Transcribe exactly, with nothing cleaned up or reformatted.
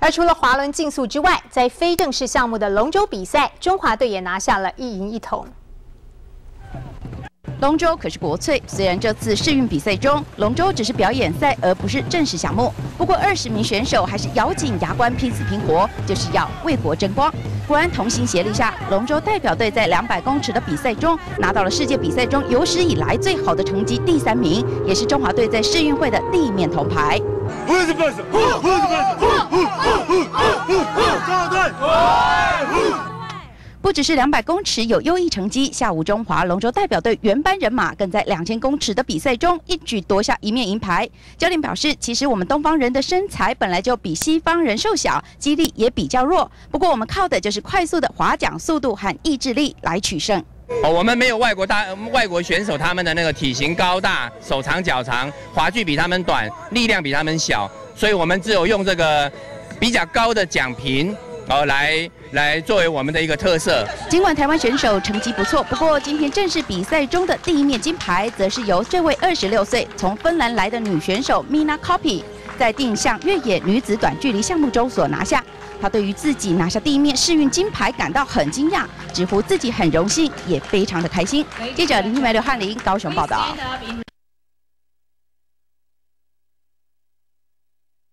而除了滑轮竞速之外，在非正式项目的龙舟比赛，中华队也拿下了一银一铜。 龙舟可是国粹，虽然这次世运比赛中，龙舟只是表演赛，而不是正式项目。不过二十名选手还是咬紧牙关，拼死拼活，就是要为国争光。果然同心协力下，龙舟代表队在两百公尺的比赛中，拿到了世界比赛中有史以来最好的成绩，第三名，也是中华队在世运会的第一面铜牌。 不只是两百公尺有优异成绩，下午中华龙舟代表队原班人马更在两千公尺的比赛中一举夺下一面银牌。教练表示，其实我们东方人的身材本来就比西方人瘦小，肌力也比较弱，不过我们靠的就是快速的划桨速度和意志力来取胜。 哦，我们没有外国大外国选手他们的那个体型高大、手长脚长，滑距比他们短，力量比他们小，所以我们只有用这个比较高的桨频。 哦，来来作为我们的一个特色。 尽管台湾选手成绩不错，不过今天正式比赛中的第一面金牌，则是由这位二十六岁从芬兰来的女选手 Minna Kopi 在定向越野女子短距离项目中所拿下。她对于自己拿下第一面世运金牌感到很惊讶，直呼自己很荣幸，也非常的开心。记者林玉梅、刘汉林高雄报道。